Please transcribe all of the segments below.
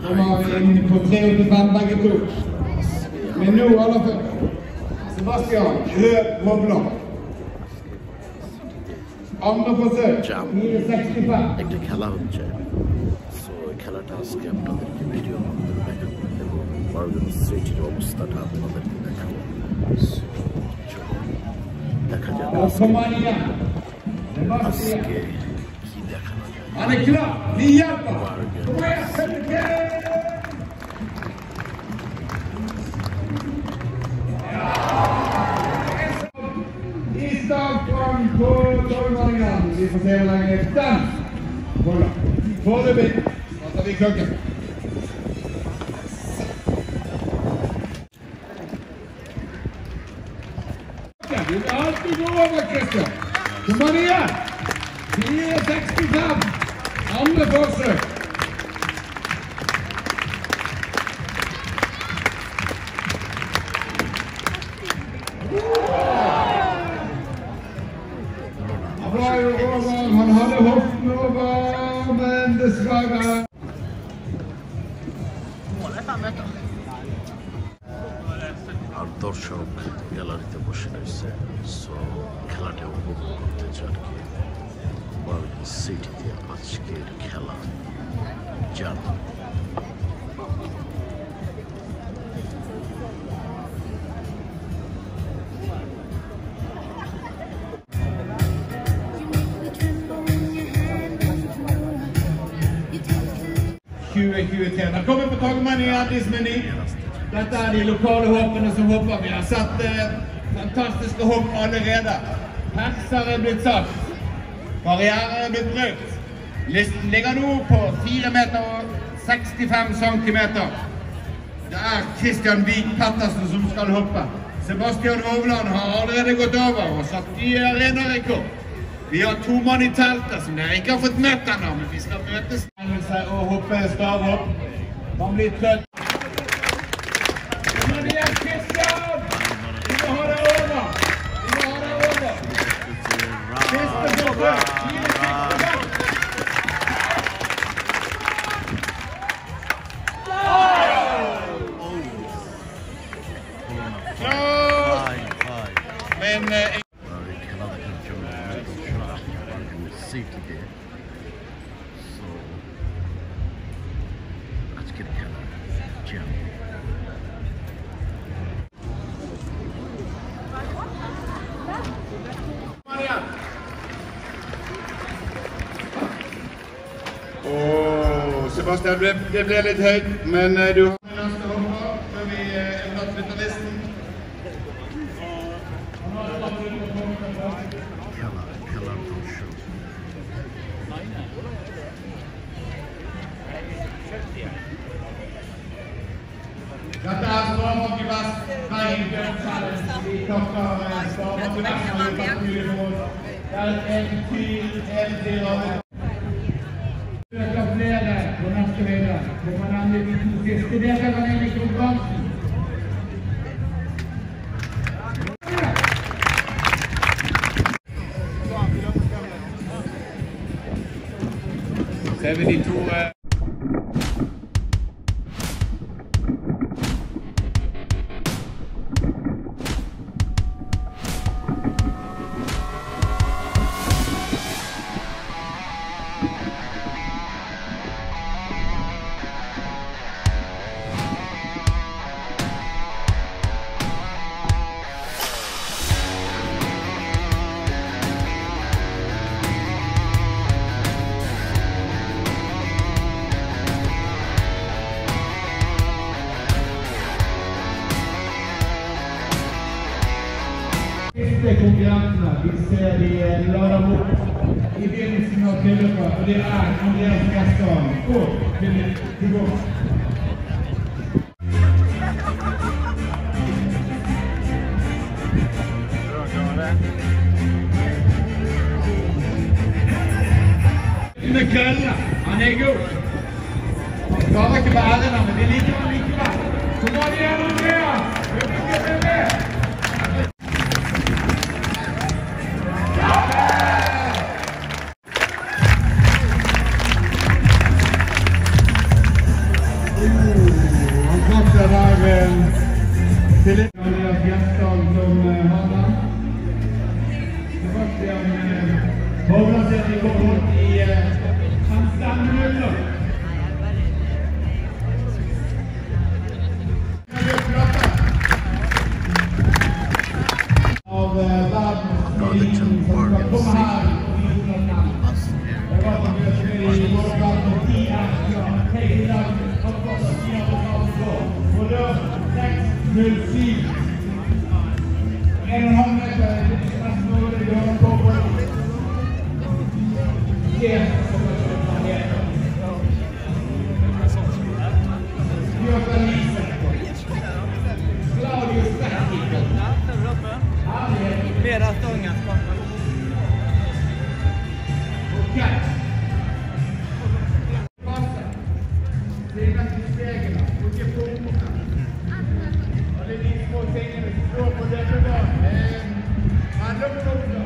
Nå var vi inne på 385 begge to. Men nå alle fall. Sebastian, rød bobler. Andre forsøk, 465. একটা খেলা হচ্ছে সো এই খেলাটা আজকে আপনাদেরকে ভিডিও মাধ্যমে দেখাবো এবং বার্গেন সিটির অবস্থাটা আপনাদেরকে দেখাবো দেখা যাক আজকে কি দেখানো যায় På Norway. Vi får se hvor lenge den holder. Foreløpig starter vi klokken. Du vil alltid gå over, Christian. Kom an igjen. 465. Andre forsøk. Han hadde hoften over, men dessverre. আর দর্শক গ্যালারিতে বসে রয়েছে সো খেলাটা উপভোগ করতে চান কি বার্গেন সিটিতে আজকের খেলা যান Da kommer på tagmannen i Addis-meny. Dette de lokale hoppene som hopper. Vi har sett fantastiske hopp allerede. Perser blitt satt. Barriere blitt brukt. Listen ligger nå på 4 meter og 65 centimeter. Det Christian Vik Pettersen som skal hoppe. Sebastian Hovland har allerede gått over og satt nye arenarekord. Vi har 2 mann i teltet som dere ikke har fått møtt ennå, men vi skal møtes og hoppe stavhopp. Man blir trøtt. Men det Christian! Vi må ha det over! Siste forsøk! Men সিটিতে so আজকের খেলা যান Sebastian, det ble litt høyt, men du har med neste hånda før vi flytter listen. খেলার দর্শক Dette Sparebank i Vest, Bergen Challenge. Vi takker Sparebank i Vest for at vi har mulighet for oss. Det et eventyr av det. Vi øker flere på neste høyde. Det var nemlig de 2 siste deltakerne i konkurransen. Ser vi de 2 konkurrentene, vi ser de lader opp i begynnelsen av tilløpet, og det Andreas Gestad og Philip Tibor. Med køllene, han god. Han klarer ikke bærene, men de liker han likevel. Kom an igjen, Andreas! Vi har ikke sett med! till deras gästdag som handlar. Det var det hoppas att ni kommer bort i Amsterdam minuter. Av världens som ska komma här i Nordland. Det var som jag skulle i Norrland och i Amsterdam. Hej, det och då 6:07. En handläggare i stadsrådet i Bergen på det som jag köper ner. Björn Lisa. Claudius Bergen. Flera stångar. Okej. Det är faktiskt vägen. Och det får och det är lite små sängar vi står på det bra. Man luktar också.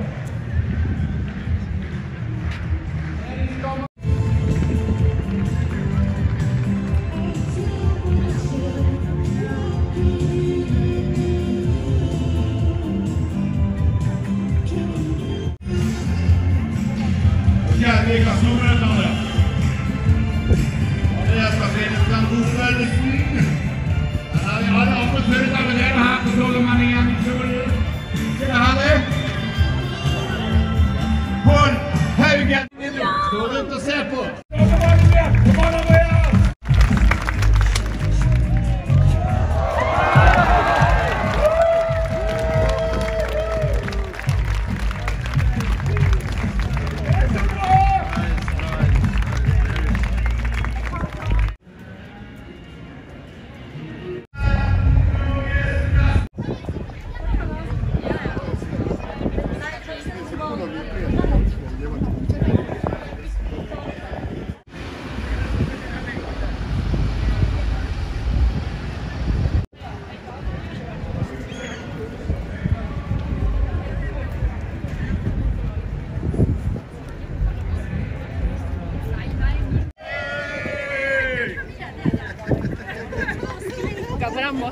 Det är glasnummeröppnande. Och det är ska finnas bland bokfödelsen. Här har vi alla avförsökt av det här på Trollemannen. Det här är på högen. Står runt och ser på. Framåt.